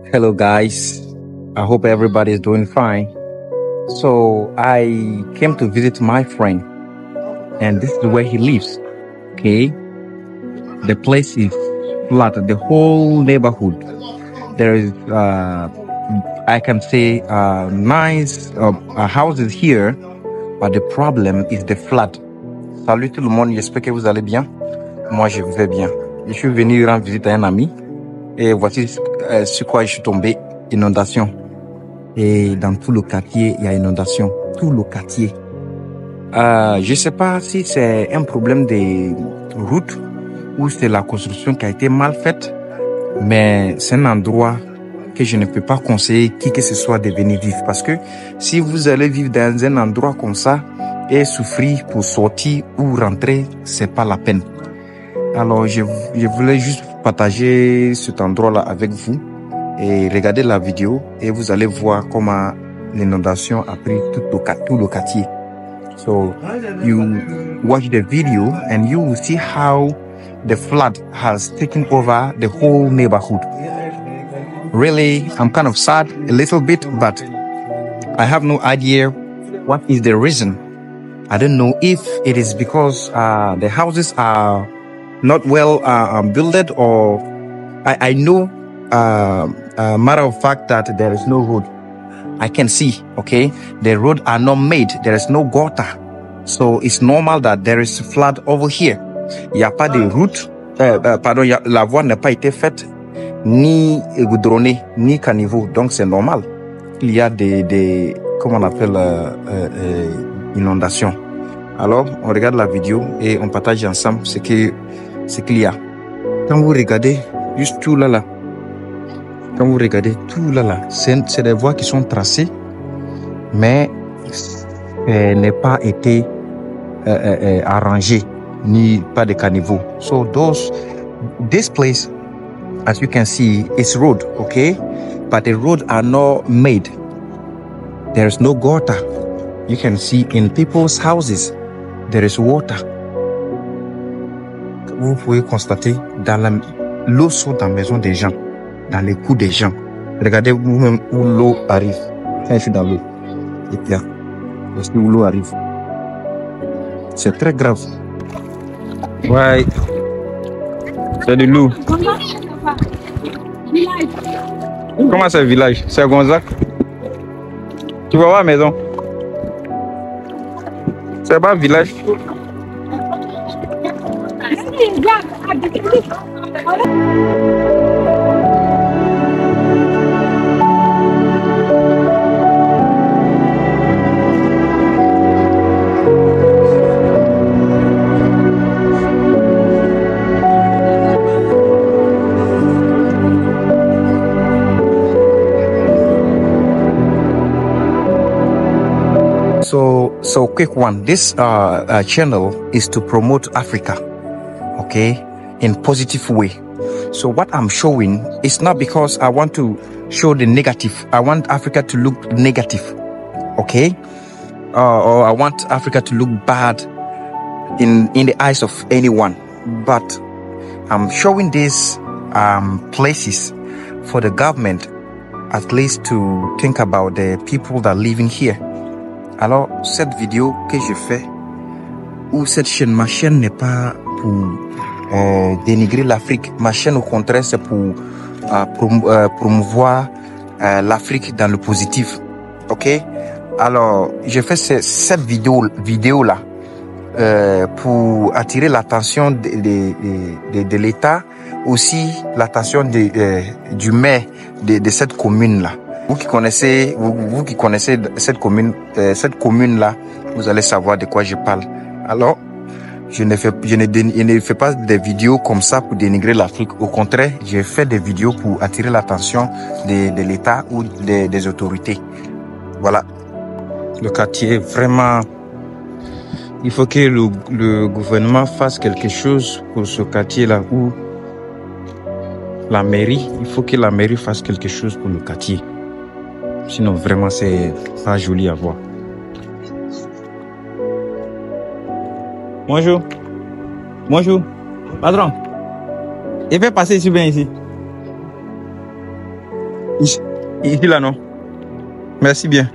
Hello guys, I hope everybody is doing fine. So I came to visit my friend and this is where he lives. Okay, the place is flat, the whole neighborhood. There is, I can say, nice houses here, but the problem is the flood. Salut tout le monde, j'espère que vous allez bien. Moi je vais bien. Je suis venu rendre visite à un ami et voici sur quoi je suis tombé, inondation. Et dans tout le quartier, il y a inondation. Tout le quartier. Je sais pas si c'est un problème des routes ou c'est la construction qui a été mal faite, mais c'est un endroit que je ne peux pas conseiller qui que ce soit de venir vivre. Parce que si vous allez vivre dans un endroit comme ça et souffrir pour sortir ou rentrer, c'est pas la peine. Alors, je voulais juste partager cet endroit-là avec vous et regarder la vidéo et vous allez voir comment l'inondation a pris tout le quartier. So, you watch the video and you will see how the flood has taken over the whole neighborhood. Really, I'm kind of sad a little bit, but I have no idea what is the reason. I don't know if it is because the houses are not well built, or I know matter of fact that there is no road. I can see, okay, the road are not made. There is no gutter, so it's normal that there is flood over here. Il n'y a pas de route, pardon, la voie n'a pas été faite, ni goudronnée, ni caniveau, donc c'est normal. Il y a des comment on appelle, inondations. Alors, on regarde la vidéo et on partage ensemble ce qu'il y a. Quand vous regardez juste tout là, quand vous regardez tout là, c'est des voies qui sont tracées, mais n'est pas été arrangé, ni pas de caniveau. So this place, as you can see, is road, okay? But the road are not made. There is no gutter. You can see in people's houses, there is water. Vous pouvez constater dans l'eau saute dans la maison des gens, dans les coups des gens. Regardez vous-même où l'eau arrive. Quand je suis dans l'eau, et puis là, voici où l'eau arrive. C'est très grave. Ouais. C'est de l'eau. Comment c'est le village? C'est Gonzac. Tu vas voir la maison. C'est pas un village. So quick one. This channel is to promote Africa, okay, in positive way. So what I'm showing is not because I want to show the negative. I want Africa to look negative, okay, or I want Africa to look bad in the eyes of anyone. But I'm showing these places for the government, at least to think about the people that are living here. Alors, cette vidéo que je fais, ou cette chaîne, ma chaîne n'est pas pour dénigrer l'Afrique. Ma chaîne, au contraire, c'est pour promouvoir l'Afrique dans le positif. Ok? Alors, je fais cette vidéo-là pour attirer l'attention de l'État, aussi l'attention du maire de cette commune-là. Vous qui connaissez cette commune-là, vous allez savoir de quoi je parle. Alors, je ne fais pas des vidéos comme ça pour dénigrer l'Afrique. Au contraire, je fais des vidéos pour attirer l'attention de l'État ou des autorités. Voilà. Le quartier, vraiment, il faut que le gouvernement fasse quelque chose pour ce quartier-là, ou la mairie, il faut que la mairie fasse quelque chose pour le quartier. Sinon, vraiment, c'est pas joli à voir. Bonjour. Bonjour. Patron. Il fait passer ici, bien ici. Ici, ici, là, non. Merci bien.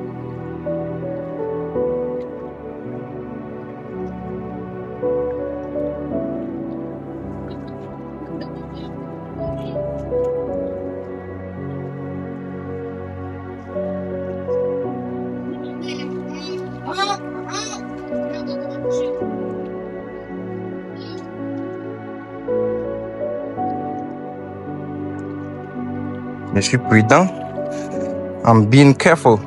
Je suis prudent. I'm being careful.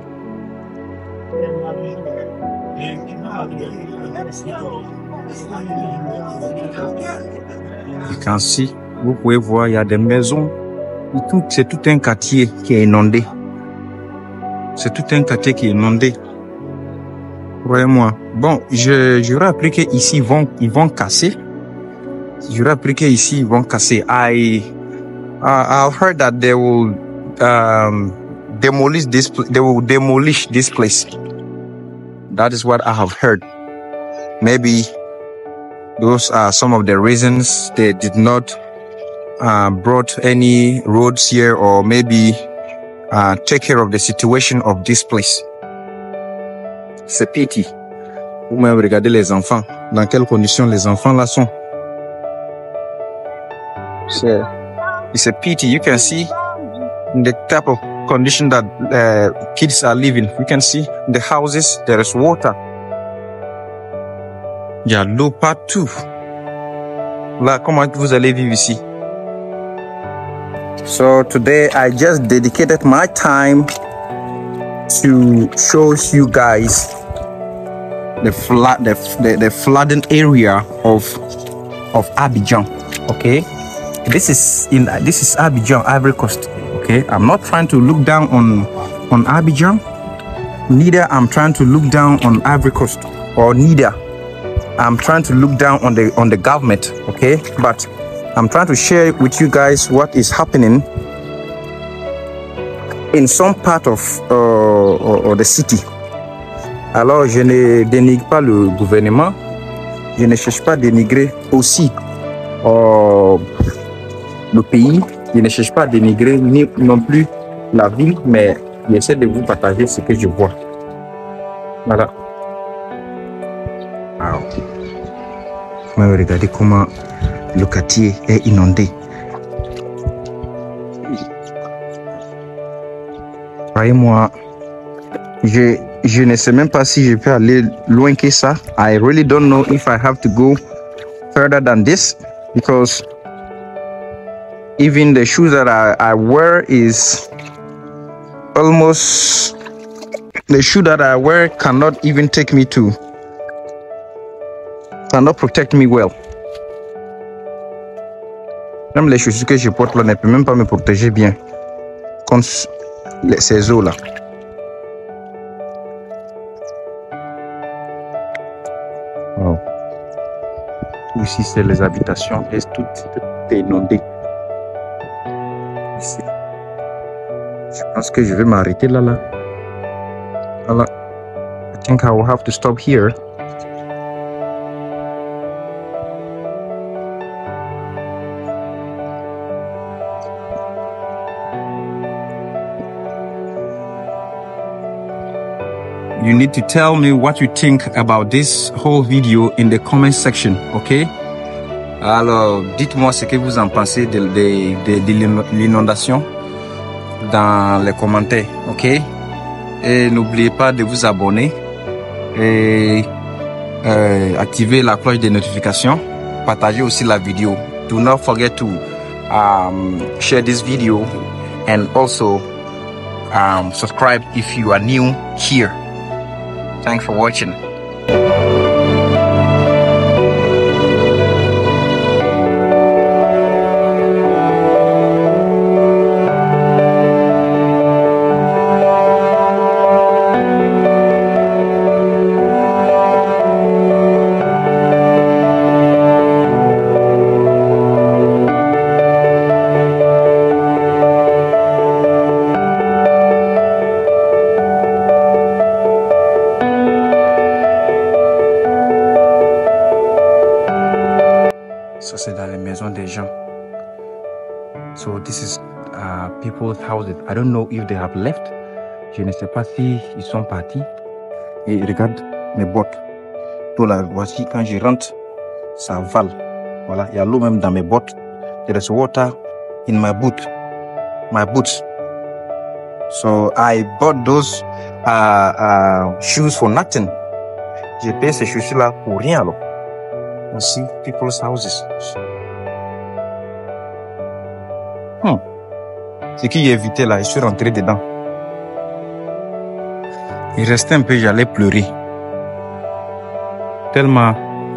You can see, vous pouvez voir, il y a des maisons. C'est tout un quartier qui est inondé. C'est tout un quartier qui est inondé. Croyez-moi. Bon, j'aurais appris qu'ici, ils vont casser. J'aurais appris qu'ici, ils vont casser. I've heard that they will demolish this place. That is what I have heard. Maybe those are some of the reasons they did not brought any roads here, or maybe take care of the situation of this place. C'est pity. Vous-même regardez les enfants. Dans quelles conditions les enfants là sont. It's a pity. You can see the type of condition that kids are living. You can see the houses, there is water. Il y a l'eau partout. Là, comment vous allez vivre ici? So today I just dedicated my time to show you guys the flooded area of Abidjan. Okay, this is Abidjan, Ivory Coast. Okay, I'm not trying to look down on Abidjan, neither I'm trying to look down on Ivory Coast, or neither I'm trying to look down on the government. Okay, but I'm trying to share with you guys what is happening in some part of the city. Alors, je ne dénigre pas le gouvernement, je ne cherche pas à dénigrer aussi le pays, je ne cherche pas à dénigrer ni non plus la ville, mais j'essaie de vous partager ce que je vois. Voilà. Wow. Regardez comment le quartier est inondé. Croyez-moi, je ne sais même pas si je peux aller loin que ça. I really don't know if I have to go further than this, because even the shoes that I wear is almost, the shoe that I wear cannot even take me to, cannot protect me well. Même les chaussures que je porte là ne peuvent même pas me protéger bien contre ces eaux là. Wow. Ici c'est les habitations et tout est inondé. Ici. Je pense que je vais m'arrêter là. Voilà. I think I will have to stop here. You need to tell me what you think about this whole video in the comment section, ok? Alors, dites-moi ce que vous en pensez de l'inondation dans les commentaires, ok? Et n'oubliez pas de vous abonner et activer la cloche de notification. Partagez aussi la vidéo. Do not forget to share this video and also subscribe if you are new here. Thanks for watching. Ça c'est dans les maisons des gens. So this is people's houses. I don't know if they have left. Je ne sais pas si ils sont partis. Et regarde mes bottes. Tout là, voici quand je rentre, ça vale. Voilà, il y a l'eau même dans mes bottes. There is water in my boots. So I bought those shoes for nothing. J'ai payé ces chaussures-là pour rien alors. On see people's houses. Ce qui j'ai évité là, je suis rentré dedans. Il restait un peu, j'allais pleurer. Tellement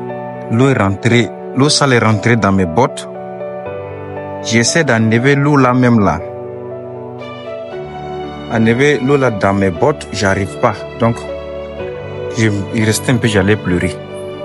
l'eau sale est rentrée dans mes bottes. J'essaie d'enlever l'eau là même là. Enlever l'eau là dans mes bottes, j'arrive pas. Donc, il restait un peu, j'allais pleurer.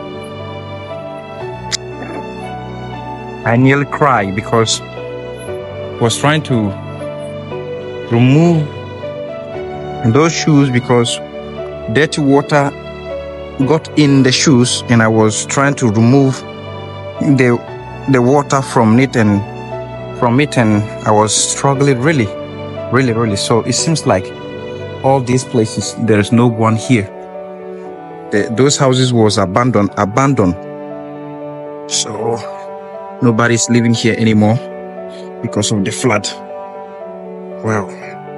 I nearly cried because I was trying to remove those shoes because dirty water got in the shoes and I was trying to remove the water from it and I was struggling really. So it seems like all these places there is no one here. Those houses was abandoned. So nobody's living here anymore because of the flood. Wow.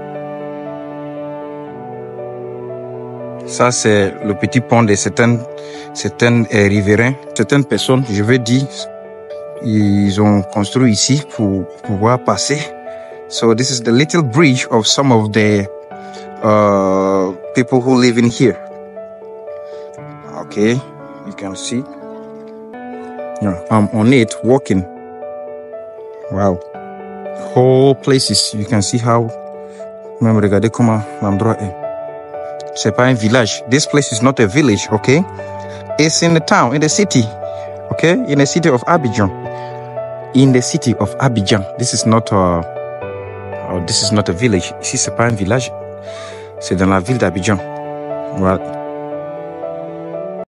Ça, c'est le petit pont de certains riverains, certaines personnes, je veux dire, ils ont construit ici pour pouvoir passer. So this is the little bridge of some of the people who live in here. Okay, you can see. Yeah, I'm on it walking. Wow. Whole places, you can see how. Même regardez comment l'endroit est. C'est pas un village. This place is not a village, okay? It's in the town, in the city, okay? In the city of Abidjan. This is not a village. Ici, c'est pas un village. C'est dans la ville d'Abidjan. Voilà.